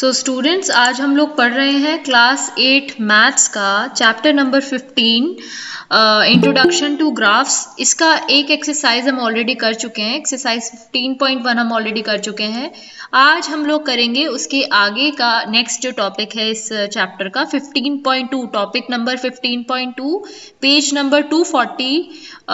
So students, आज हम लोग पढ़ रहे हैं क्लास 8 मैथ्स का chapter number 15 introduction to graphs. इसका एक एक्सरसाइज हम ऑलरेडी कर चुके हैं, एक्सरसाइज 15.1 हम ऑलरेडी कर चुके हैं। आज हम लोग करेंगे उसके आगे का नेक्स्ट जो टॉपिक है इस चैप्टर का 15.2, topic number 15.2, page number 240,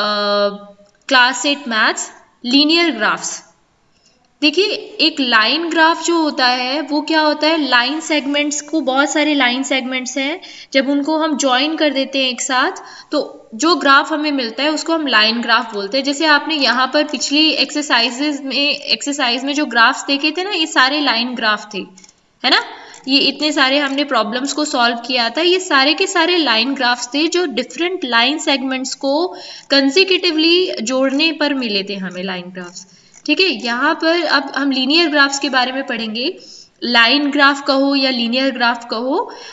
class 8 maths, linear graphs. देखिए, एक लाइन ग्राफ जो होता है वो क्या होता है, लाइन सेगमेंट्स को, बहुत सारे लाइन सेगमेंट्स हैं, जब उनको हम ज्वाइन कर देते हैं एक साथ तो जो ग्राफ हमें मिलता है उसको हम लाइन ग्राफ बोलते हैं। जैसे आपने यहाँ पर पिछली एक्सरसाइज में जो ग्राफ्स देखे थे ना, ये सारे लाइन ग्राफ थे, है ना। ये इतने सारे हमने प्रॉब्लम्स को सॉल्व किया था, ये सारे के सारे लाइन ग्राफ्स थे जो डिफरेंट लाइन सेगमेंट्स को कंसेक्यूटिवली जोड़ने पर मिले थे हमें लाइन ग्राफ्स। ठीक है, यहाँ पर अब हम लीनियर ग्राफ्स के बारे में पढ़ेंगे। लाइन ग्राफ कहो या लीनियर ग्राफ कहो,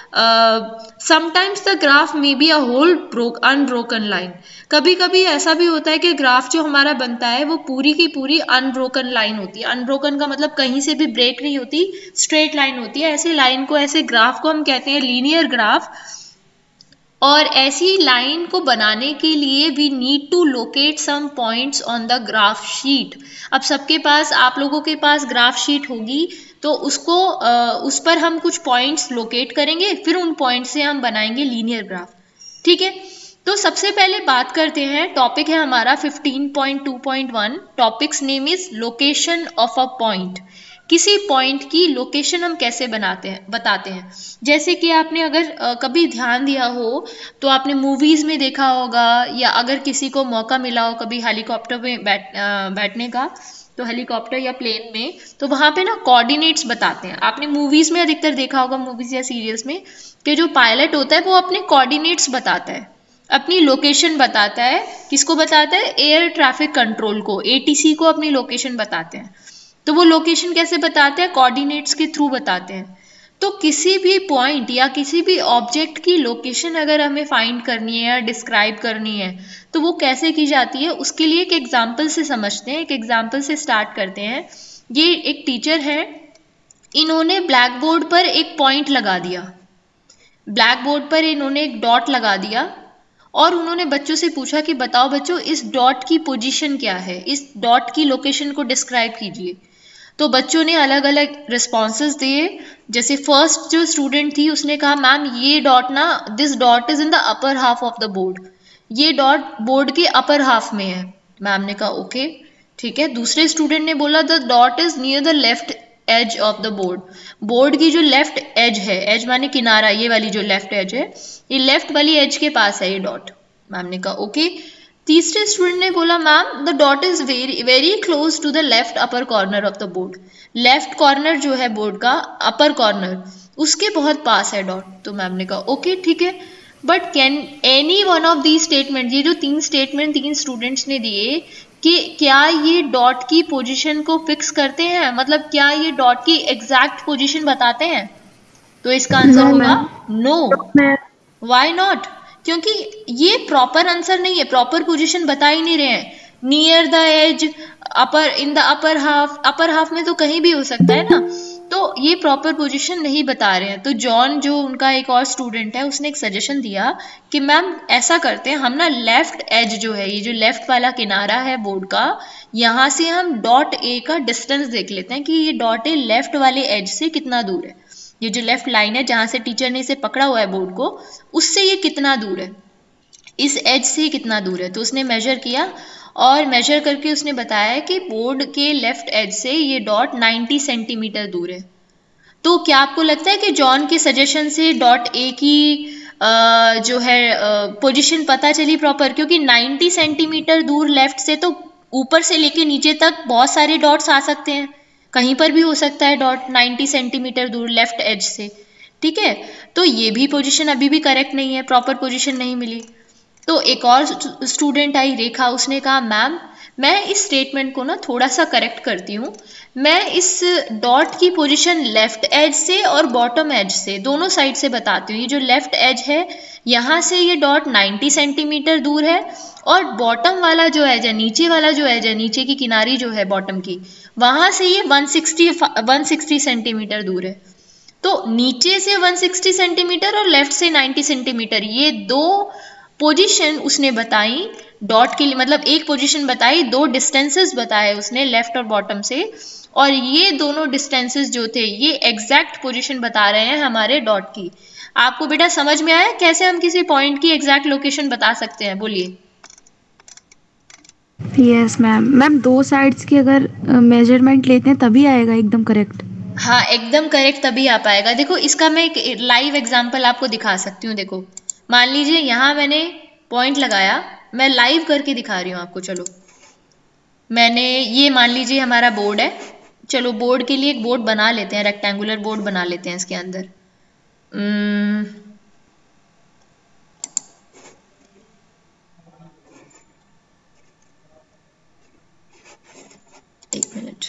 sometimes the graph may be a whole unbroken line. कभी कभी ऐसा भी होता है कि ग्राफ जो हमारा बनता है वो पूरी की पूरी अनब्रोकन लाइन होती है। अनब्रोकन का मतलब कहीं से भी ब्रेक नहीं होती, स्ट्रेट लाइन होती है। ऐसे लाइन को, ऐसे ग्राफ को हम कहते हैं लीनियर ग्राफ। और ऐसी लाइन को बनाने के लिए we need to locate some points on the graph sheet. अब सबके पास, आप लोगों के पास ग्राफ शीट होगी तो उसको उस पर हम कुछ पॉइंट्स लोकेट करेंगे, फिर उन पॉइंट से हम बनाएंगे लीनियर ग्राफ। ठीक है, तो सबसे पहले बात करते हैं, टॉपिक है हमारा 15.2.1, topics name is location of a point. किसी पॉइंट की लोकेशन हम कैसे बताते हैं। जैसे कि आपने अगर कभी ध्यान दिया हो तो आपने मूवीज में देखा होगा, या अगर किसी को मौका मिला हो कभी हेलीकॉप्टर में बैठने का, तो हेलीकॉप्टर या प्लेन में, तो वहां पे ना कोऑर्डिनेट्स बताते हैं। आपने मूवीज में अधिकतर देखा होगा, मूवीज या सीरियल्स में, कि जो पायलट होता है वो अपने कोऑर्डिनेट्स बताता है, अपनी लोकेशन बताता है। किसको बताता है? एयर ट्रैफिक कंट्रोल को, एटीसी को अपनी लोकेशन बताते हैं। तो वो लोकेशन कैसे बताते हैं? कोऑर्डिनेट्स के थ्रू बताते हैं। तो किसी भी पॉइंट या किसी भी ऑब्जेक्ट की लोकेशन अगर हमें फाइंड करनी है या डिस्क्राइब करनी है तो वो कैसे की जाती है, उसके लिए एक एग्जाम्पल से समझते हैं, एक एग्जाम्पल से स्टार्ट करते हैं। ये एक टीचर है, इन्होंने ब्लैक बोर्ड पर एक पॉइंट लगा दिया, ब्लैक बोर्ड पर इन्होंने एक डॉट लगा दिया और उन्होंने बच्चों से पूछा कि बताओ बच्चों, इस डॉट की पोजीशन क्या है, इस डॉट की लोकेशन को डिस्क्राइब कीजिए। तो बच्चों ने अलग अलग रिस्पॉन्सेज दिए। जैसे फर्स्ट जो स्टूडेंट थी उसने कहा, मैम ये डॉट ना, this dot is in the upper half of the board, ये डॉट बोर्ड के अपर हाफ में है। मैम ने कहा ओके, ठीक है। दूसरे स्टूडेंट ने बोला, the dot is near the left edge of the board, board की जो लेफ्ट एज है, एज माने किनारा, ये वाली जो लेफ्ट एज है, ये लेफ्ट वाली एज के पास है ये डॉट। मैम ने कहा ओके। तीसरे स्टूडेंट ने बोला, ma'am the dot is very very close to the left upper corner of the board, left corner जो है बोर्ड का, अपर कॉर्नर, उसके बहुत पास है डॉट। तो मैम ने कहा ओके, ठीक है। But can any one of the statement, ये जो तीन स्टेटमेंट तीन स्टूडेंट्स ने दिए, कि क्या ये डॉट की पोजीशन को फिक्स करते हैं, मतलब क्या ये डॉट की एग्जैक्ट पोजीशन बताते हैं? तो इसका आंसर होगा नो। Why not? क्योंकि ये प्रॉपर आंसर नहीं है, प्रॉपर पोजीशन बता ही नहीं रहे हैं। Near the edge, upper, in the upper half, upper half में तो कहीं भी हो सकता है ना, तो ये प्रॉपर पोजीशन नहीं बता रहे हैं। तो जॉन, जो उनका एक और स्टूडेंट है, उसने एक सजेशन दिया कि मैम ऐसा करते हैं, हम ना लेफ्ट एज जो है, ये जो लेफ्ट वाला किनारा है बोर्ड का, यहाँ से हम डॉट ए का डिस्टेंस देख लेते हैं कि ये डॉट ए लेफ्ट वाले एज से कितना दूर है। ये जो लेफ्ट लाइन है जहां से टीचर ने इसे पकड़ा हुआ है बोर्ड को, उससे ये कितना दूर है, इस एज से कितना दूर है। तो उसने मेजर किया और मेजर करके उसने बताया कि बोर्ड के लेफ्ट एज से ये डॉट 90 सेंटीमीटर दूर है। तो क्या आपको लगता है कि जॉन के सजेशन से डॉट ए की जो है पोजीशन पता चली प्रॉपर? क्योंकि 90 सेंटीमीटर दूर लेफ्ट से, तो ऊपर से लेके नीचे तक बहुत सारे डॉट्स आ सकते हैं, कहीं पर भी हो सकता है डॉट 90 सेंटीमीटर दूर लेफ्ट एज से। ठीक है, तो ये भी पोजीशन अभी भी करेक्ट नहीं है, प्रॉपर पोजीशन नहीं मिली। तो एक और स्टूडेंट आई, रेखा, उसने कहा, मैम मैं इस स्टेटमेंट को ना थोड़ा सा करेक्ट करती हूँ, मैं इस डॉट की पोजीशन लेफ्ट एज से और बॉटम एज से, दोनों साइड से बताती हूँ। ये जो लेफ्ट एज है, यहाँ से ये डॉट 90 सेंटीमीटर दूर है, और बॉटम वाला जो एज है, नीचे वाला जो एज है, नीचे की किनारी जो है बॉटम की, वहां से ये 160 सेंटीमीटर दूर है। तो नीचे से 160 सेंटीमीटर और लेफ्ट से 90 सेंटीमीटर, ये दो पोजीशन उसने बताई डॉट के लिए, मतलब एक पोजीशन बताई, दो डिस्टेंसेस बताए उसने लेफ्ट और बॉटम से, और ये दोनों डिस्टेंसेस जो थे ये एग्जैक्ट पोजीशन बता रहे हैं हमारे डॉट की। आपको बेटा समझ में आया कैसे हम किसी पॉइंट की एग्जैक्ट लोकेशन बता सकते हैं? बोलिए। Yes ma'am. मैम दो साइड्स की अगर मेजरमेंट लेते हैं तभी आएगा एकदम करेक्ट? हाँ एकदम करेक्ट तभी आ पाएगा। देखो इसका मैं एक लाइव एग्जांपल आपको दिखा सकती हूँ। देखो मान लीजिए यहाँ मैंने पॉइंट लगाया, मैं लाइव करके दिखा रही हूँ आपको। चलो मैंने ये मान लीजिए हमारा बोर्ड है, चलो बोर्ड के लिए एक बोर्ड बना लेते हैं, रेक्टेंगुलर बोर्ड बना लेते हैं इसके अंदर। एक मिनट,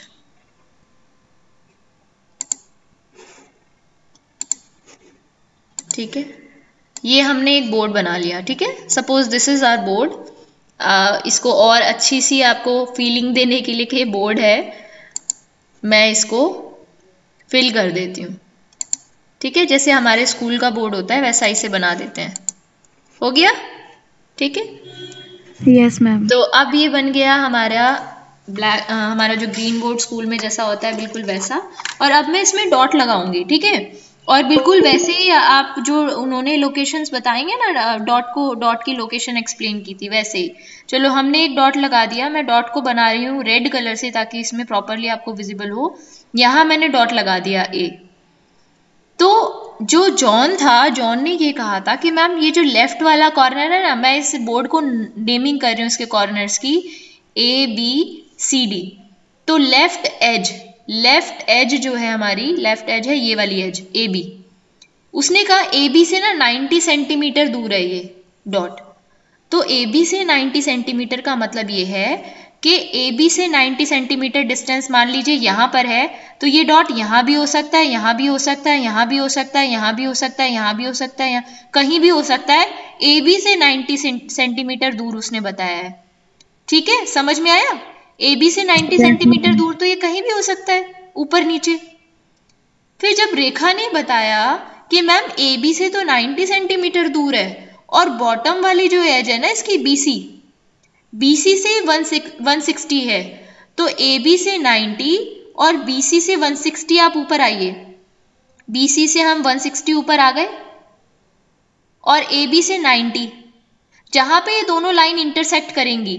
ठीक है, ये हमने एक बोर्ड बना लिया। ठीक है, suppose this is our board. इसको और अच्छी सी आपको फीलिंग देने के लिए कि बोर्ड है, मैं इसको फिल कर देती हूँ। ठीक है, जैसे हमारे स्कूल का बोर्ड होता है वैसा इसे बना देते हैं। हो गया? ठीक है, यस मैम। तो अब ये बन गया हमारा ब्लैक, हमारा जो ग्रीन बोर्ड स्कूल में जैसा होता है बिल्कुल वैसा। और अब मैं इसमें डॉट लगाऊंगी। ठीक है, और बिल्कुल वैसे ही आप जो उन्होंने लोकेशंस बताएंगे ना, डॉट को, डॉट की लोकेशन एक्सप्लेन की थी वैसे ही। चलो हमने एक डॉट लगा दिया, मैं डॉट को बना रही हूँ रेड कलर से ताकि इसमें प्रॉपरली आपको विजिबल हो। यहाँ मैंने डॉट लगा दिया ए। तो जो जॉन था, जॉन ने ये कहा था कि मैम ये जो लेफ्ट वाला कॉर्नर है ना, मैं इस बोर्ड को नेमिंग कर रही हूँ इसके कॉर्नर्स की ए बी सी डी। तो लेफ्ट एज जो है हमारी, लेफ्ट एज है ये वाली एज ए बी। उसने कहा ए बी से ना 90 सेंटीमीटर दूर है ये डॉट। तो ए बी से 90 सेंटीमीटर का मतलब ये है कि ए बी से 90 सेंटीमीटर डिस्टेंस मान लीजिए यहाँ पर है, तो ये डॉट यहाँ भी हो सकता है, यहाँ भी हो सकता है, यहाँ भी हो सकता है, यहाँ भी हो सकता है, यहाँ भी हो सकता है, कहीं भी हो सकता है। ए बी से 90 सेंटीमीटर दूर उसने बताया है। ठीक है, समझ में आया? ए बी से 90 सेंटीमीटर दूर तो ये कहीं भी हो सकता है, ऊपर नीचे। फिर जब रेखा ने बताया कि मैम ए बी से तो 90 सेंटीमीटर दूर है और बॉटम वाली जो एज है ना इसकी बीसी से 160 है, तो ए बी से 90 और बीसी से 160 आप ऊपर आइए। बीसी से हम 160 ऊपर आ गए और ए बी से 90, जहां पे ये दोनों लाइन इंटरसेक्ट करेंगी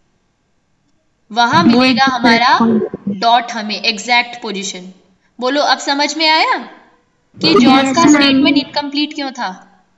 वहां मिलेगा हमारा डॉट, हमें एग्जैक्ट पोजीशन। बोलो अब समझ में आया कि जॉन का स्टेटमेंट इनकम्प्लीट क्यों था?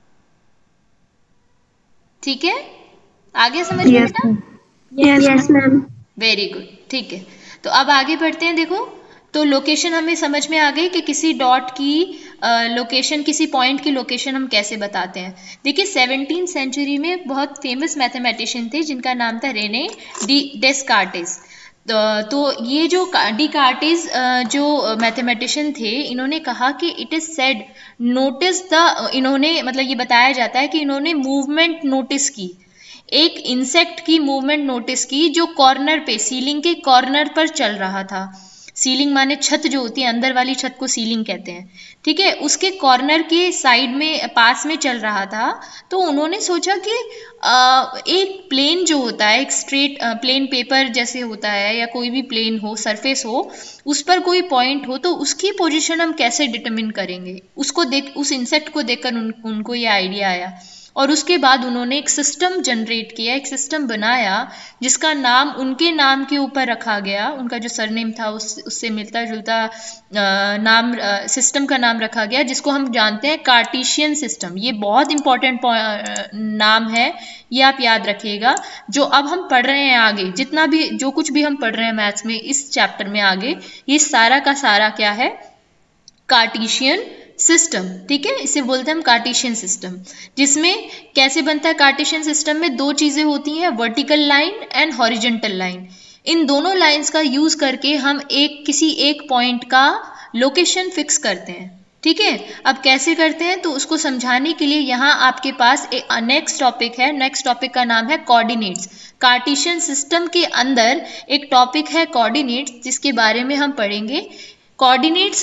ठीक है, आगे समझ में बेटा? Yes ma'am. वेरी गुड, ठीक है। तो अब आगे बढ़ते हैं। देखो तो लोकेशन हमें समझ में आ गई कि किसी डॉट की लोकेशन, किसी पॉइंट की लोकेशन हम कैसे बताते हैं। देखिए 17th सेंचुरी में बहुत फेमस मैथमेटिशियन थे जिनका नाम था रेने डेस्कार्टेस। तो ये जो डिकार्टेस जो मैथमेटिशियन थे, इन्होंने कहा कि it is said notice the, इन्होंने मतलब ये बताया जाता है कि इन्होंने मूवमेंट नोटिस की, एक इंसेक्ट की मूवमेंट नोटिस की जो कॉर्नर पे, सीलिंग के कॉर्नर पर चल रहा था। सीलिंग माने छत जो होती है, अंदर वाली छत को सीलिंग कहते हैं। ठीक है, उसके कॉर्नर के साइड में, पास में चल रहा था। तो उन्होंने सोचा कि एक प्लेन जो होता है, एक स्ट्रेट प्लेन पेपर जैसे होता है या कोई भी प्लेन हो, सरफेस हो, उस पर कोई पॉइंट हो, तो उसकी पोजीशन हम कैसे डिटरमिन करेंगे। उसको देख, उस इंसेक्ट को देखकर उनको ये आइडिया आया और उसके बाद उन्होंने एक सिस्टम जनरेट किया, एक सिस्टम बनाया जिसका नाम उनके नाम के ऊपर रखा गया। उनका जो सरनेम था उससे मिलता जुलता नाम, सिस्टम का नाम रखा गया, जिसको हम जानते हैं कार्टेशियन सिस्टम। ये बहुत इंपॉर्टेंट नाम है, ये आप याद रखिएगा। जो अब हम पढ़ रहे हैं आगे, जितना भी जो कुछ भी हम पढ़ रहे हैं मैथ्स में इस चैप्टर में आगे, ये सारा का सारा क्या है? Cartesian system. ठीक है, इसे बोलते हैं हम कार्टेशियन सिस्टम। जिसमें कैसे बनता है कार्टेशियन सिस्टम में? दो चीजें होती हैं, vertical line and horizontal line. इन दोनों लाइंस का यूज करके हम किसी एक पॉइंट का लोकेशन फिक्स करते हैं। ठीक है, अब कैसे करते हैं तो उसको समझाने के लिए यहाँ आपके पास एक नेक्स्ट टॉपिक है। नेक्स्ट टॉपिक का नाम है कोऑर्डिनेट्स। कार्टेशियन सिस्टम के अंदर एक टॉपिक है कोऑर्डिनेट्स, जिसके बारे में हम पढ़ेंगे। कोऑर्डिनेट्स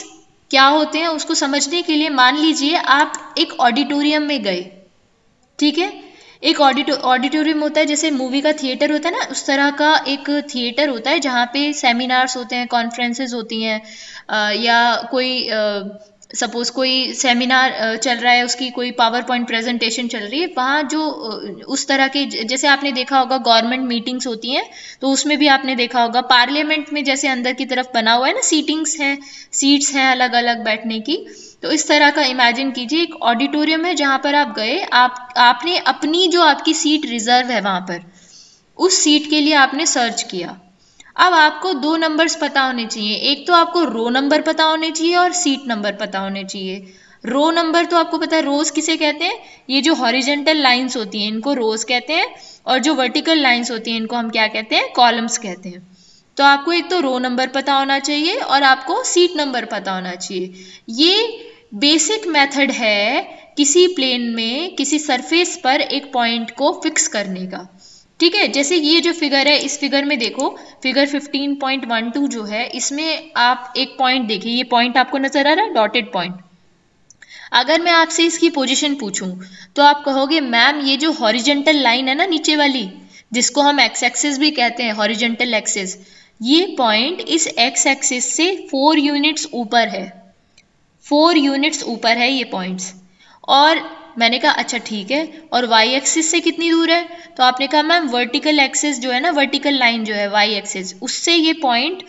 क्या होते हैं उसको समझने के लिए मान लीजिए आप एक ऑडिटोरियम में गए, ठीक है। एक ऑडिटोरियम होता है जैसे मूवी का थिएटर होता है ना, उस तरह का एक थिएटर होता है जहाँ पे सेमिनार्स होते हैं, कॉन्फ्रेंसेस होती हैं, या कोई सपोज कोई सेमिनार चल रहा है, उसकी कोई पावर पॉइंट प्रेजेंटेशन चल रही है, वहाँ जो उस तरह के जैसे आपने देखा होगा गवर्नमेंट मीटिंग्स होती हैं, तो उसमें भी आपने देखा होगा पार्लियामेंट में जैसे अंदर की तरफ बना हुआ है ना, सीट्स हैं अलग अलग बैठने की। तो इस तरह का इमेजिन कीजिए एक ऑडिटोरियम है जहाँ पर आप गए, आपने अपनी जो आपकी सीट रिजर्व है वहाँ पर, उस सीट के लिए आपने सर्च किया। अब आपको 2 नंबर्स पता होने चाहिए, एक तो आपको रो नंबर पता होने चाहिए और सीट नंबर पता होने चाहिए। रो नंबर तो आपको पता है, रोज किसे कहते हैं, ये जो हॉरिजेंटल लाइंस होती हैं इनको रोज कहते हैं, और जो वर्टिकल लाइंस होती हैं इनको हम क्या कहते हैं, कॉलम्स कहते हैं। तो आपको एक तो रो नंबर पता होना चाहिए और आपको सीट नंबर पता होना चाहिए। ये बेसिक मेथड है किसी प्लेन में किसी सरफेस पर एक पॉइंट को फिक्स करने का, ठीक है। जैसे ये जो फिगर है, इस फिगर में देखो, फिगर 15.12 जो है, इसमें आप एक पॉइंट देखिए, ये पॉइंट आपको नजर आ रहा है, डॉटेड पॉइंट। अगर मैं आपसे इसकी पोजीशन पूछूं तो आप कहोगे मैम ये जो हॉरिजेंटल लाइन है ना नीचे वाली, जिसको हम एक्स एक्सिस भी कहते हैं, हॉरिजेंटल एक्सिस, ये पॉइंट इस एक्स एक्सिस से 4 यूनिट्स ऊपर है, 4 यूनिट्स ऊपर है ये पॉइंट्स। और मैंने कहा अच्छा ठीक है, और वाई एक्सिस से कितनी दूर है, तो आपने कहा मैम वर्टिकल एक्सिस जो है ना, वर्टिकल लाइन जो है वाई एक्सिस, उससे ये पॉइंट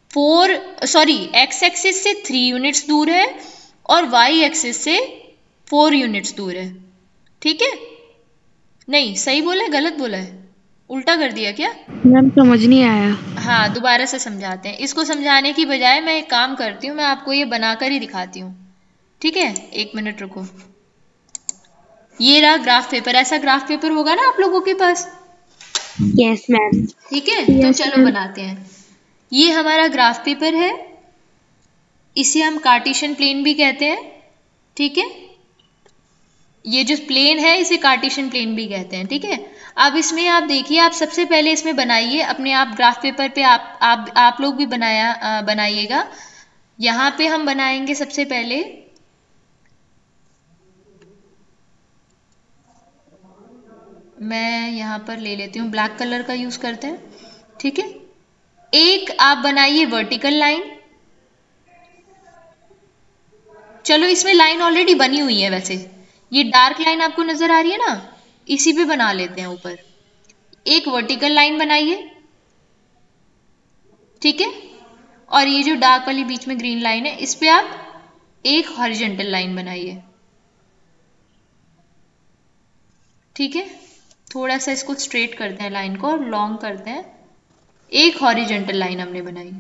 एक्स एक्सिस से 3 यूनिट्स दूर है और वाई एक्सिस से 4 यूनिट्स दूर है, ठीक है। नहीं सही बोला है गलत बोला है, उल्टा कर दिया क्या? मैम समझ नहीं आया। हाँ दोबारा से समझाते हैं। इसको समझाने की बजाय मैं एक काम करती हूँ, मैं आपको ये बनाकर ही दिखाती हूँ, ठीक है। 1 मिनट रुको। ये रहा ग्राफ पेपर, ऐसा ग्राफ पेपर होगा ना आप लोगों के पास? Yes ma'am. ठीक है, तो चलो बनाते हैं। ये हमारा ग्राफ पेपर है, इसे हम कार्टेशियन प्लेन भी कहते हैं, ठीक है। ये जो प्लेन है इसे कार्टेशियन प्लेन भी कहते हैं, ठीक है। अब इसमें आप देखिए, आप सबसे पहले इसमें बनाइए अपने आप ग्राफ पेपर पे, आप लोग भी बनाइएगा। यहाँ पे हम बनाएंगे सबसे पहले, मैं यहाँ पर ले लेती हूँ, ब्लैक कलर का यूज करते हैं, ठीक है। एक आप बनाइए वर्टिकल लाइन, चलो इसमें लाइन ऑलरेडी बनी हुई है, वैसे ये डार्क लाइन आपको नजर आ रही है ना, इसी पे बना लेते हैं ऊपर। एक वर्टिकल लाइन बनाइए, ठीक है, और ये जो डार्क वाली बीच में ग्रीन लाइन है, इस पे आप एक हॉरिजॉन्टल लाइन बनाइए, ठीक है। थोड़ा सा इसको स्ट्रेट करते हैं लाइन को और लॉन्ग करते हैं। एक हॉरिजॉन्टल लाइन हमने बनाई,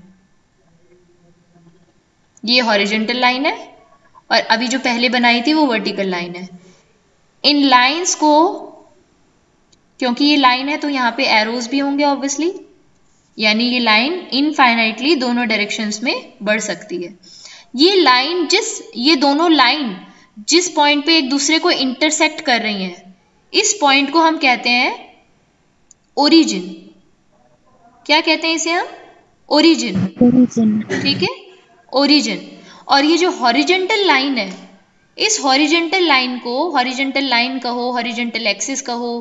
ये हॉरिजॉन्टल लाइन है, और अभी जो पहले बनाई थी वो वर्टिकल लाइन है। इन लाइंस को, क्योंकि ये लाइन है तो यहाँ पे एरोज भी होंगे ऑब्वियसली, यानी ये लाइन इनफाइनाइटली दोनों डायरेक्शंस में बढ़ सकती है। ये दोनों लाइन जिस पॉइंट पे एक दूसरे को इंटरसेक्ट कर रही हैं, इस पॉइंट को हम कहते हैं ओरिजिन। क्या कहते हैं इसे हम? ओरिजिन, ठीक है, ओरिजिन। और ये जो हॉरिजॉन्टल लाइन है, इस हॉरिजॉन्टल लाइन को हॉरिजॉन्टल लाइन कहो, हॉरिजॉन्टल एक्सिस कहो,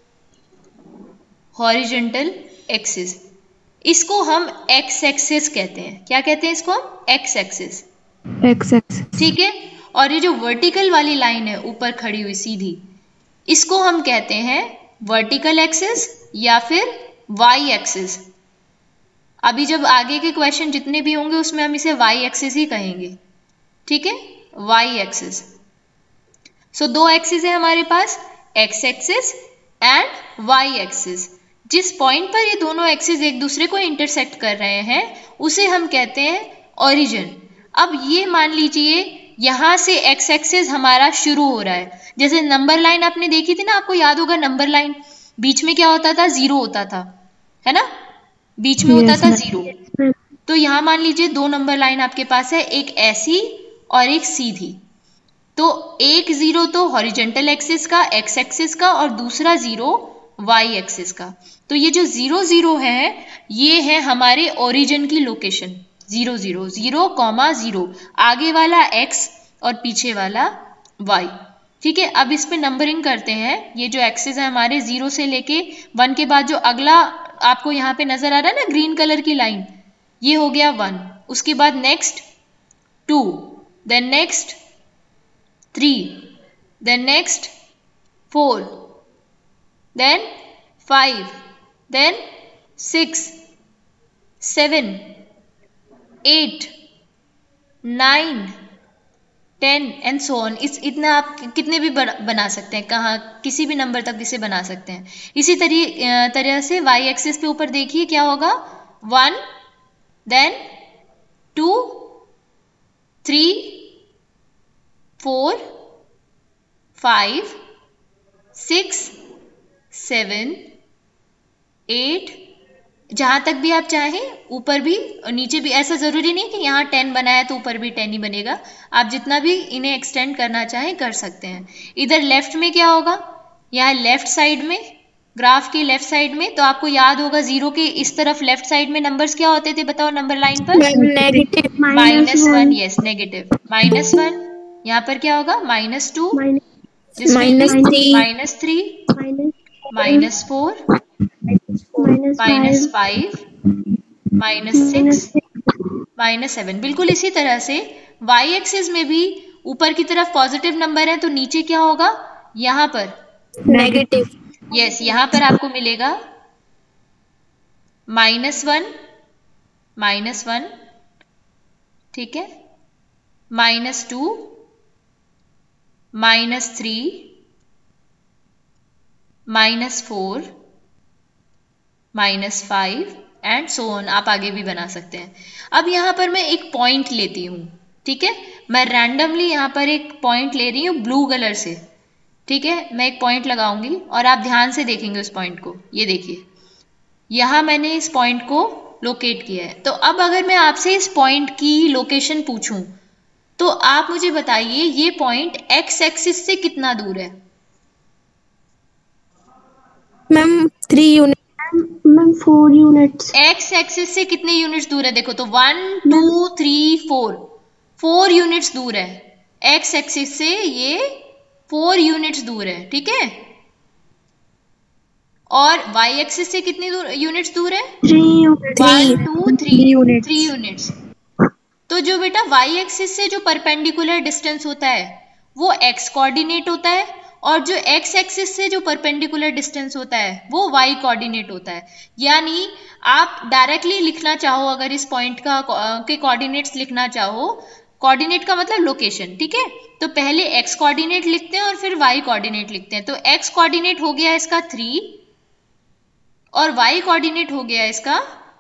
हॉरिजॉन्टल एक्सिस, इसको हम एक्स एक्सिस कहते हैं। क्या कहते हैं इसको हम? एक्स एक्सिस, ठीक है। और ये जो वर्टिकल वाली लाइन है ऊपर खड़ी हुई सीधी, इसको हम कहते हैं वर्टिकल एक्सिस या फिर वाई एक्सिस। अभी जब आगे के क्वेश्चन जितने भी होंगे उसमें हम इसे वाई एक्सिस ही कहेंगे, ठीक है, वाई एक्सिस। सो 2 एक्सिस है हमारे पास, X axis and Y axis. जिस पॉइंट पर ये दोनों एक्सिस एक दूसरे को इंटरसेक्ट कर रहे हैं उसे हम कहते हैं ओरिजिन। अब ये मान लीजिए यहां से एक्स एक्सिस हमारा शुरू हो रहा है, जैसे नंबर लाइन आपने देखी थी ना, आपको याद होगा नंबर लाइन, बीच में क्या होता था? 0 होता था, है ना, बीच में होता था 0। तो यहां मान लीजिए 2 नंबर लाइन आपके पास है, एक ऐसी और एक सीधी। तो एक 0 तो हॉरिजॉन्टल एक्सिस का, एक्स एक्सिस का, और दूसरा 0 वाई एक्सिस का। तो ये जो 0 0 है, ये है हमारे ओरिजिन की लोकेशन, 0 0 0 कॉमा 0, आगे वाला x और पीछे वाला y। ठीक है, अब इस पे नंबरिंग करते हैं। ये जो एक्सेस है हमारे 0 से लेके 1 के बाद जो अगला आपको यहाँ पे नजर आ रहा है ना ग्रीन कलर की लाइन, ये हो गया 1। उसके बाद next 2, then next 3, then next 4, then 5, then 6, 7, 8, 9, 10 and so on. इतना आप कितने भी बना सकते हैं, कहाँ किसी भी नंबर तक इसे बना सकते हैं। इसी तरह से वाई एक्सिस पे ऊपर देखिए क्या होगा, 1, देन 2, 3, 4, 5, 6, 7, 8, जहां तक भी आप चाहें ऊपर भी और नीचे भी। ऐसा जरूरी नहीं कि यहाँ 10 बनाया तो ऊपर भी 10 ही बनेगा, आप जितना भी इन्हें एक्सटेंड करना चाहें कर सकते हैं। इधर लेफ्ट में क्या होगा, यहाँ लेफ्ट साइड में, ग्राफ की लेफ्ट साइड में, तो आपको याद होगा 0 के इस तरफ लेफ्ट साइड में नंबर्स क्या होते थे, बताओ नंबर लाइन पर, नेगेटिव -1। Yes, negative -1। यहाँ पर क्या होगा, -2, -3, -4, -5, -6, -7। बिल्कुल इसी तरह से y एक्सिस में भी ऊपर की तरफ पॉजिटिव नंबर है तो नीचे क्या होगा, यहाँ पर नेगेटिव। यस, यहाँ पर आपको मिलेगा -1, -1, ठीक है, -2, -3, -4, -5 एंड सो ऑन। आप आगे भी बना सकते हैं। अब यहाँ पर मैं एक पॉइंट लेती हूँ, ठीक है, मैं रैंडमली यहाँ पर एक पॉइंट ले रही हूँ ब्लू कलर से, ठीक है, मैं एक पॉइंट लगाऊंगी और आप ध्यान से देखेंगे उस पॉइंट को। ये देखिए, यहाँ मैंने इस पॉइंट को लोकेट किया है। तो अब अगर मैं आपसे इस पॉइंट की लोकेशन पूछूं तो आप मुझे बताइए ये पॉइंट एक्स एक्सिस से कितना दूर है। Ma'am 3 unit. Ma'am 4 units. X axis से कितने यूनिट्स दूर है, देखो तो 1 2 3 4 यूनिट्स दूर है। एक्स एक्सिस से ये 4 यूनिट्स दूर है, ठीक है। और वाई एक्सिस से कितनी यूनिट्स दूर है, 1 2 3 यूनिट्स। तो जो बेटा वाई एक्सिस से जो परपेंडिकुलर डिस्टेंस होता है वो एक्स कोऑर्डिनेट होता है, और जो एक्स एक्सिस से जो परपेंडिकुलर डिस्टेंस होता है वो वाई कोऑर्डिनेट होता है। यानी आप डायरेक्टली लिखना चाहो, अगर इस पॉइंट का के कोऑर्डिनेट्स लिखना चाहो, कोऑर्डिनेट का मतलब लोकेशन, ठीक है, तो पहले एक्स कोऑर्डिनेट लिखते हैं और फिर वाई कोऑर्डिनेट लिखते हैं। तो एक्स कोऑर्डिनेट हो गया इसका 3 और वाई कोऑर्डिनेट हो गया इसका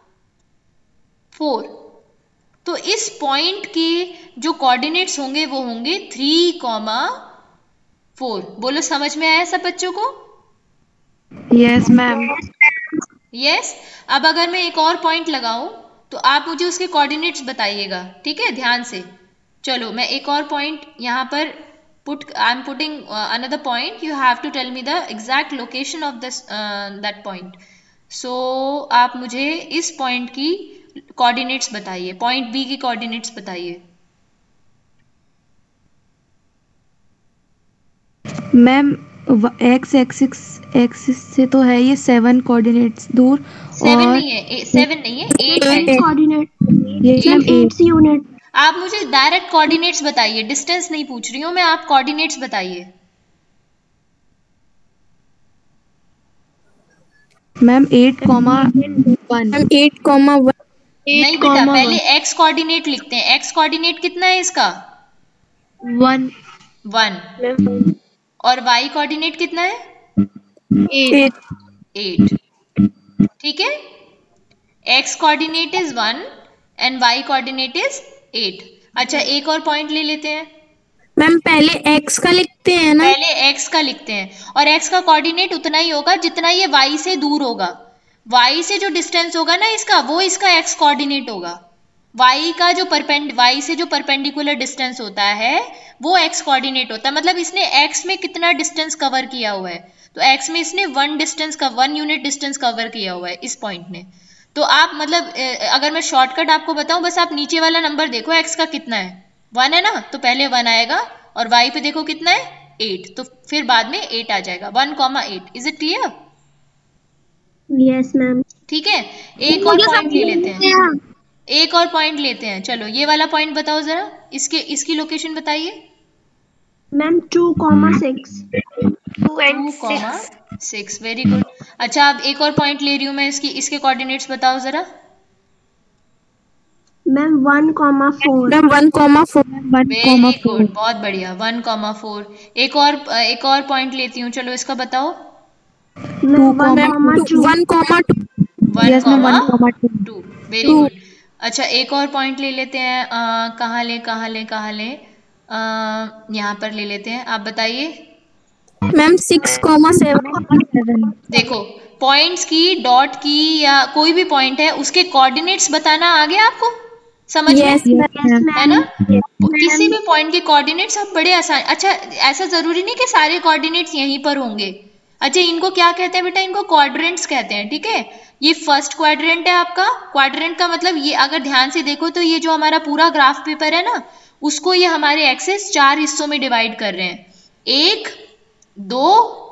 4। तो इस पॉइंट के जो कोऑर्डिनेट्स होंगे वो होंगे 3, 4। बोलो समझ में आया सब बच्चों को? Yes ma'am. यस। अब अगर मैं एक और पॉइंट लगाऊं तो आप मुझे उसके कोऑर्डिनेट्स बताइएगा, ठीक है, ध्यान से। चलो मैं एक और पॉइंट यहाँ पर I am putting another point, you have to tell me the exact location of this that point. So आप मुझे इस पॉइंट की कोऑर्डिनेट्स बताइए, पॉइंट बी की कोऑर्डिनेट्स बताइए। मैम एक्स एक्सिस से तो है ये 7 कोऑर्डिनेट्स दूर। 7 नहीं है, 7 नहीं है, 8 है कोऑर्डिनेट। ये 8 यूनिट। आप मुझे डायरेक्ट कोऑर्डिनेट्स बताइए, डिस्टेंस नहीं पूछ रही हूँ मैं, आप कोऑर्डिनेट्स बताइए। मैम 8,1। 8,1। नहीं बेटा, पहले एक्स कोऑर्डिनेट लिखते हैं। एक्स कोऑर्डिनेट कितना है इसका, 1। और वाई कोऑर्डिनेट कितना है, 8। ठीक है, X coordinate is 1 and Y coordinate is 8। अच्छा एक और पॉइंट ले लेते हैं। मैम पहले x का लिखते हैं ना, पहले x का लिखते हैं, और x का कोऑर्डिनेट उतना ही होगा जितना ये y से दूर होगा। y से जो डिस्टेंस होगा ना इसका, वो इसका x कोऑर्डिनेट होगा। y से जो परपेंडिकुलर डिस्टेंस होता है वो x कोऑर्डिनेट होता है। मतलब इसने x में कितना डिस्टेंस कवर किया हुआ है, तो x में इसने 1 यूनिट डिस्टेंस कवर किया हुआ है इस पॉइंट ने। तो आप मतलब अगर मैं शॉर्टकट आपको बताऊं, बस आप नीचे वाला नंबर देखो x का कितना है, 1 है ना, तो पहले 1 आएगा और y पे देखो कितना है 8, तो फिर बाद में 8 आ जाएगा, 1,8। Is it clear? Yes ma'am. ठीक है, एक और पॉइंट ले लेते हैं, एक और पॉइंट लेते हैं। चलो ये वाला पॉइंट बताओ जरा, इसकी लोकेशन बताइए मैम 2,6 2 and 2,6, वेरी गुड। अच्छा अब एक और पॉइंट ले रही हूँ मैं, इसके कोऑर्डिनेट्स बताओ जरा। मैम 1,4 मैम 1,4 वेरी गुड, बहुत बढ़िया, 1,4। एक और पॉइंट लेती हूँ, चलो इसका बताओ। 1,2 1,2, वेरी गुड। अच्छा एक और पॉइंट ले लेते हैं, कहाँ ले यहाँ पर ले लेते हैं, आप बताइए। मैम 6,7 देखो पॉइंट्स की, डॉट की या कोई भी पॉइंट है उसके कोऑर्डिनेट्स बताना आ गया आपको समझ में, है ना? किसी भी पॉइंट के कोऑर्डिनेट्स आप बड़े आसान, अच्छा ऐसा जरूरी नहीं कि सारे कोऑर्डिनेट्स यहीं पर होंगे। अच्छा इनको क्या कहते हैं बेटा, इनको क्वाड्रेंट्स कहते हैं, ठीक है। ये फर्स्ट क्वाड्रेंट है आपका। क्वाड्रेंट का मतलब ये, अगर ध्यान से देखो तो ये जो हमारा पूरा ग्राफ पेपर है ना, उसको ये हमारे एक्सेस 4 हिस्सों में डिवाइड कर रहे हैं, 1, 2,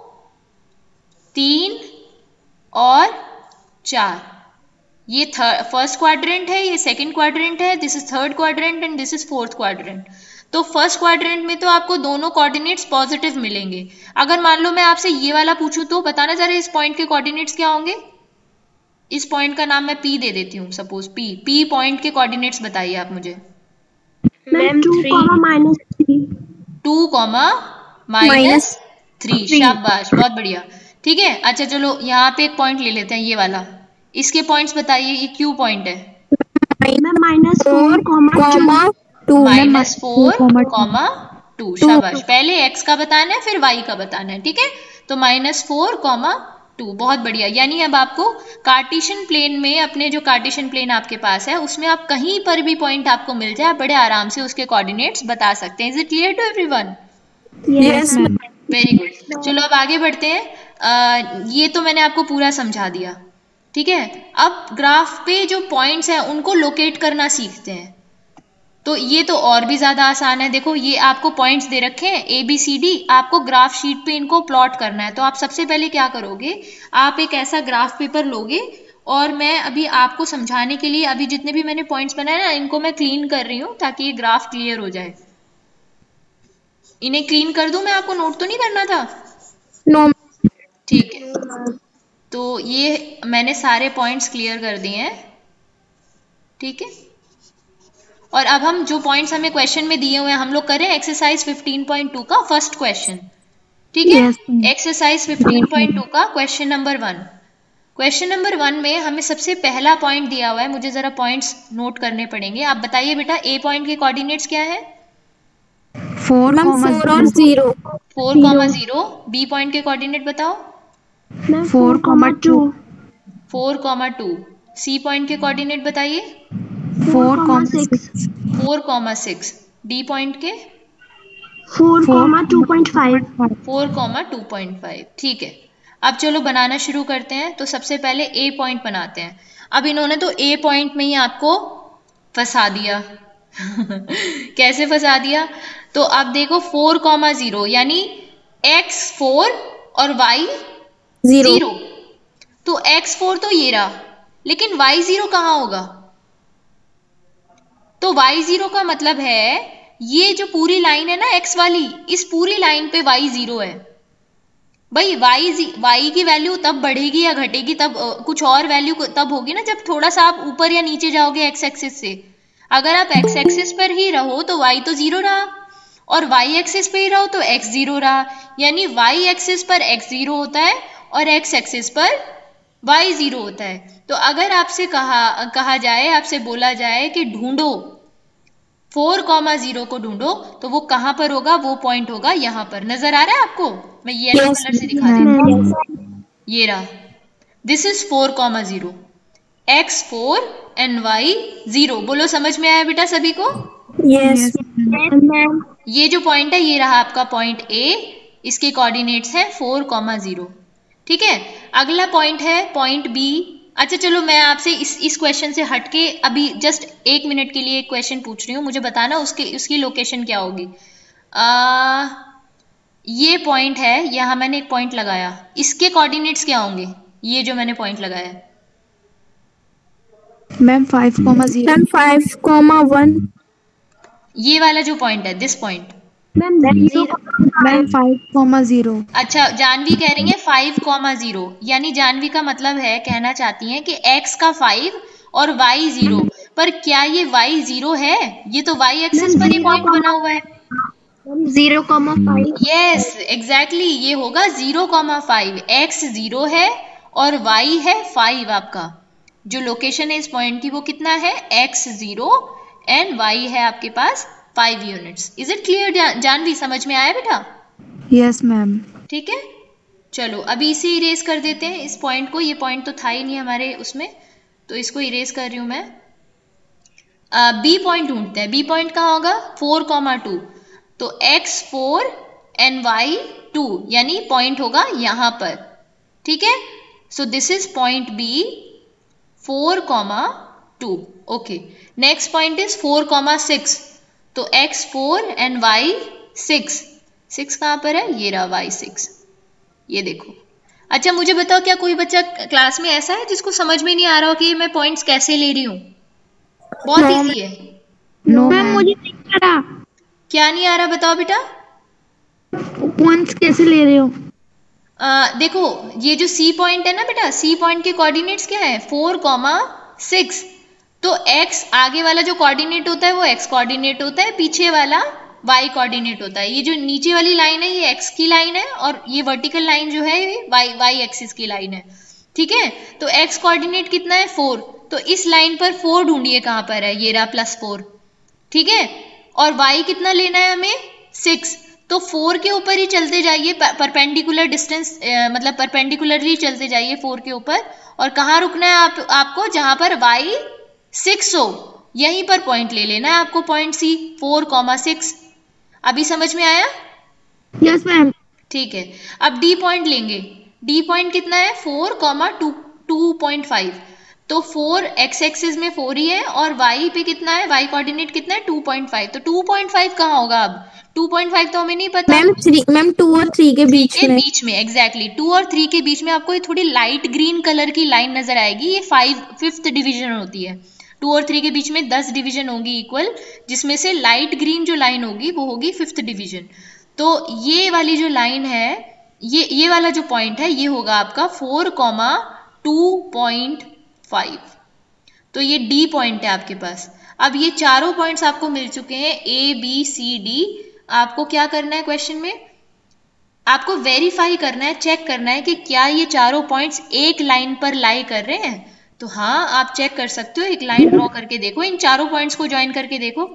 3 और 4। ये फर्स्ट क्वाड्रेंट है, ये सेकंड क्वाड्रेंट है, this is third quadrant and this is fourth quadrant. तो फर्स्ट क्वाड्रेंट में तो आपको दोनों कोऑर्डिनेट्स पॉजिटिव मिलेंगे। अगर मान लो मैं आपसे ये वाला पूछूं तो बताना जरा इस पॉइंट के कोऑर्डिनेट्स क्या होंगे। इस पॉइंट का नाम मैं P दे देती हूँ, सपोज P पॉइंट के कोऑर्डिनेट्स बताइए आप मुझे। मैम 2,-3 2,-3, शाबाश, बहुत बढ़िया, ठीक है। अच्छा चलो यहाँ पे एक पॉइंट ले लेते हैं, ये वाला, इसके पॉइंट्स बताइए, ये क्यू पॉइंट है। -4, -4,2, शाबाश। पहले x का बताना है फिर y का बताना है, ठीक है। तो -4,2, बहुत बढ़िया। यानी अब आपको कार्टेशियन प्लेन में, अपने जो कार्टेशियन प्लेन आपके पास है उसमें आप कहीं पर भी पॉइंट आपको मिल जाए, बड़े आराम से उसके कोऑर्डिनेट्स बता सकते हैं। Is it clear to everyone? Yes ma'am. Very good. चलो अब आगे बढ़ते हैं। ये तो मैंने आपको पूरा समझा दिया, ठीक है। अब ग्राफ पे जो पॉइंट्स हैं उनको लोकेट करना सीखते हैं। तो ये तो और भी ज्यादा आसान है। देखो ये आपको पॉइंट्स दे रखे हैं ABCD, आपको ग्राफ शीट पे इनको प्लॉट करना है। तो आप सबसे पहले क्या करोगे, आप एक ऐसा ग्राफ पेपर लोगे और मैं अभी आपको समझाने के लिए अभी जितने भी मैंने पॉइंट्स बनाए ना, इनको मैं क्लीन कर रही हूँ ताकि ये ग्राफ क्लियर हो जाए। इन्हें क्लीन कर दूं मैं, आपको नोट तो नहीं करना था? नो। ठीक है, तो ये मैंने सारे पॉइंट्स क्लियर कर दिए हैं, ठीक है। और अब हम जो पॉइंट्स हमें क्वेश्चन में दिए हुए हैं, हम लोग करें एक्सरसाइज 15.2 का फर्स्ट क्वेश्चन, ठीक है। एक्सरसाइज 15.2 का क्वेश्चन नंबर 1। क्वेश्चन नंबर 1 में हमें सबसे पहला पॉइंट दिया हुआ है, मुझे जरा पॉइंट्स नोट करने पड़ेंगे। आप बताइए बेटा, ए पॉइंट के कोऑर्डिनेट्स क्या है? 4 और 0। 4,0। बी पॉइंट के कोऑर्डिनेट बताओ। 4,2। 4,2। सी पॉइंट के कोऑर्डिनेट बताइए। 4,6। 4,6। डी पॉइंट के 4,2.5। 4,2.5, ठीक है। अब चलो बनाना शुरू करते हैं। तो सबसे पहले ए पॉइंट बनाते हैं। अब इन्होंने तो ए पॉइंट में ही आपको फंसा दिया कैसे फंसा दिया? तो अब देखो 4,0 यानी x 4 और y 0। तो x 4 तो ये रहा, लेकिन y 0 कहाँ होगा? तो y 0 का मतलब है ये जो पूरी लाइन है ना x वाली, इस पूरी लाइन पे y 0 है। भाई y की वैल्यू तब बढ़ेगी या घटेगी, तब कुछ और वैल्यू तब होगी ना जब थोड़ा सा आप ऊपर या नीचे जाओगे x एक्सिस से। अगर आप x एक्सिस पर ही रहो तो y तो 0 रहा, और y एक्सिस पे ही रहो तो x 0 रहा। यानी y एक्सिस पर x 0 होता है और x एक्सिस पर y 0 होता है। तो अगर आपसे कहा जाए, आपसे बोला जाए कि ढूंढो 4,0 को ढूंढो, तो वो कहां पर होगा? वो पॉइंट होगा यहाँ पर। नजर आ रहा है आपको? मैं येलो कलर से दिखा देती हूँ, ये रहा, this is 4,0, x 4 and y 0। बोलो समझ में आया बेटा सभी को? यस। ये जो पॉइंट है ये रहा आपका पॉइंट A, इसके कोऑर्डिनेट्स है 4,0, ठीक है। अगला पॉइंट है पॉइंट B, अच्छा चलो मैं आपसे इस क्वेश्चन से हटके अभी जस्ट 1 मिनट के लिए एक क्वेश्चन पूछ रही हूँ, मुझे बताना उसकी लोकेशन क्या होगी। ये पॉइंट है, यहाँ मैंने एक पॉइंट लगाया, इसके कोऑर्डिनेट्स क्या होंगे? ये जो मैंने पॉइंट लगाया है मैम 5,0। मैम 5,1। ये वाला जो पॉइंट है, दिस पॉइंट। मैम 0। मैम 5,0। अच्छा जानवी कह रही है 5,0, यानी जानवी का मतलब है, कहना चाहती हैं कि x का 5 और y 0, पर क्या ये y 0 है? ये तो y एक्सिस पर ही पॉइंट बना हुआ है। 0,5। यस एग्जैक्टली, ये होगा 0,5। x 0 है और y है 5। आपका जो लोकेशन है इस पॉइंट की वो कितना है? x 0 एंड y है आपके पास 5 यूनिट्स। इज इट क्लियर जानवी, समझ में आया बेटा? Yes ma'am. ठीक है, चलो अभी इसे इरेज कर देते हैं इस पॉइंट को। ये पॉइंट तो था ही नहीं हमारे उसमें, तो इसको इरेज कर रही हूं मैं। बी पॉइंट ढूंढते हैं। बी पॉइंट कहाँ होगा? 4,2। तो x 4 एंड y 2, यानी पॉइंट होगा यहां पर। ठीक है, so this is point B 4,2। Okay, next point is 4,6। तो x 4 एंड y 6। 6 कहां पर है? ये रहा y 6, ये देखो। अच्छा मुझे बताओ, क्या कोई बच्चा क्लास में ऐसा है जिसको समझ में नहीं आ रहा हो कि मैं पॉइंट्स कैसे ले रही हूँ? बहुत इजी है। No ma'am ma'am. मुझे नहीं आ रहा, क्या नहीं आ रहा बताओ बेटा? पॉइंट्स कैसे ले रहे हो? देखो ये जो सी पॉइंट है ना बेटा, सी पॉइंट के कोऑर्डिनेट्स क्या है? 4,6। तो x आगे वाला जो कोऑर्डिनेट होता है वो x कोऑर्डिनेट होता है, पीछे वाला y कोऑर्डिनेट होता है। ये जो नीचे वाली लाइन है ये x की लाइन है, और ये वर्टिकल लाइन जो है ये y एक्सिस की लाइन है। ठीक है, तो x कोऑर्डिनेट कितना है? 4। तो इस लाइन पर 4 ढूंढिए कहां पर है, ये रहा +4। ठीक है, और y कितना लेना है हमें? 6। तो 4 के ऊपर ही चलते जाइए, परपेंडिकुलर डिस्टेंस, मतलब परपेंडिकुलरली चलते जाइए 4 के ऊपर, और कहाँ रुकना है आपको? जहां पर y 6 हो, यहीं पर पॉइंट ले लेना है आपको, पॉइंट सी 4,6। अभी समझ में आया? Yes ma'am. ठीक है, अब डी पॉइंट लेंगे। डी पॉइंट कितना है? 4,2.5। तो 4 x एक्सिस में 4 ही है, और y पे कितना है? y कोऑर्डिनेट कितना है? 2.5। तो 2.5 कहाँ होगा अब? 2.5 तो हमें नहीं पता। मैम 2 और 3 के बीच में। बीच में एग्जैक्टली 2 और 3 के बीच में आपको ये थोड़ी लाइट ग्रीन कलर की लाइन नजर आएगी, ये 5th डिवीजन होती है। 2 और 3 के बीच में 10 डिवीजन होंगी इक्वल, जिसमें से लाइट ग्रीन जो लाइन होगी वो होगी 5th डिवीजन। तो ये वाली जो लाइन है, ये वाला जो पॉइंट है ये होगा आपका 4,2.5। तो ये डी पॉइंट है आपके पास। अब ये चारों पॉइंट्स आपको मिल चुके हैं, ए बी सी डी। आपको क्या करना है क्वेश्चन में? आपको वेरीफाई करना है, चेक करना है कि क्या ये चारों पॉइंट्स एक लाइन पर लाई कर रहे हैं। तो हाँ, आप चेक कर सकते हो, एक लाइन ड्रॉ करके देखो, इन चारों पॉइंट्स को ज्वाइन करके देखो।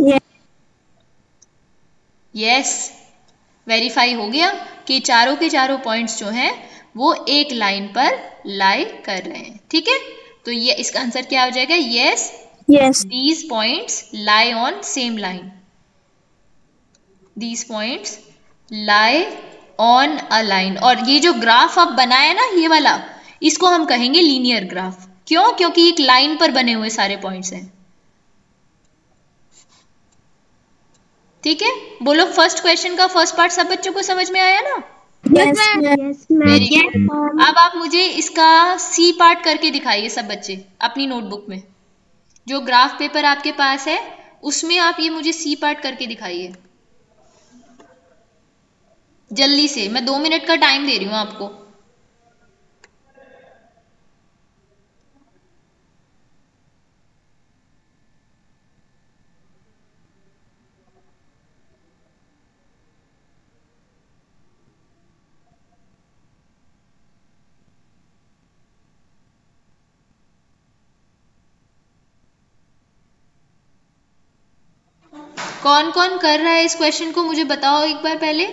यस, वेरीफाई हो गया कि चारों के चारों पॉइंट्स जो हैं वो एक लाइन पर लाई कर रहे हैं। ठीक है, तो ये इसका आंसर क्या हो जाएगा? Yes, these points lie on same line. These points lie on a line. और ये जो ग्राफ आप बनाया ना, ये वाला, इसको हम कहेंगे लीनियर ग्राफ। क्यों? क्योंकि एक लाइन पर बने हुए सारे पॉइंट्स हैं। ठीक है, बोलो फर्स्ट क्वेश्चन का फर्स्ट पार्ट सब बच्चों को समझ में आया ना? Yes very good. अब आप मुझे इसका सी पार्ट करके दिखाइए सब बच्चे अपनी नोटबुक में। जो ग्राफ पेपर आपके पास है उसमें आप ये मुझे सी पार्ट करके दिखाइए जल्दी से। मैं 2 मिनट का टाइम दे रही हूं आपको। कौन कौन कर रहा है इस क्वेश्चन को मुझे बताओ एक बार पहले।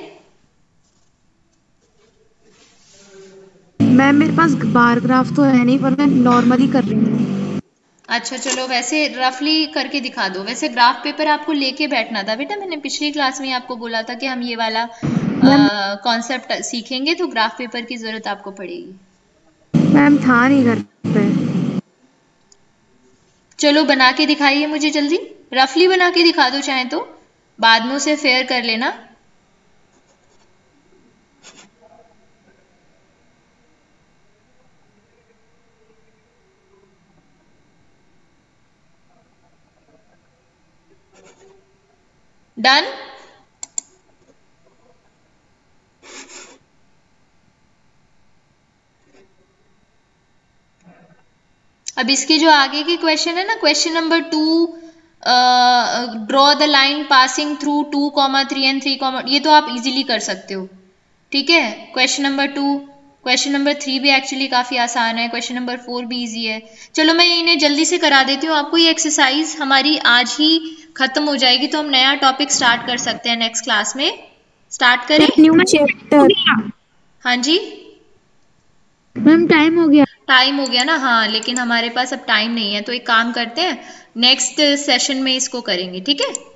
मैम मेरे पास बार ग्राफ तो है नहीं, पर मैं नॉर्मली कर रही हूँ। अच्छा चलो, वैसे रफली करके दिखा दो। वैसे ग्राफ पेपर आपको लेके बैठना था बेटा, मैंने पिछली क्लास में आपको बोला था कि हम ये वाला कॉन्सेप्ट सीखेंगे तो ग्राफ पेपर की जरूरत आपको पड़ेगी। मैम था नहीं घर पे। चलो बना के दिखाइए मुझे जल्दी, रफली बना के दिखा दो चाहे तो, बाद में उसे फेयर कर लेना। डन। अब इसके जो आगे के क्वेश्चन है ना, question number 2, draw the line passing through 2,3 and 3, ये तो आप इजीली कर सकते हो, ठीक है। क्वेश्चन नंबर 2, क्वेश्चन नंबर 3 भी एक्चुअली काफी आसान है, क्वेश्चन नंबर 4 भी इजी है। चलो मैं इन्हें जल्दी से करा देती हूँ आपको। ये एक्सरसाइज हमारी आज ही खत्म हो जाएगी, तो हम नया टॉपिक स्टार्ट कर सकते हैं नेक्स्ट क्लास में। स्टार्ट करें? New chapter. हाँ जी मैम टाइम हो गया। टाइम हो गया ना, हाँ, लेकिन हमारे पास अब टाइम नहीं है, तो एक काम करते हैं नेक्स्ट सेशन में इसको करेंगे, ठीक है।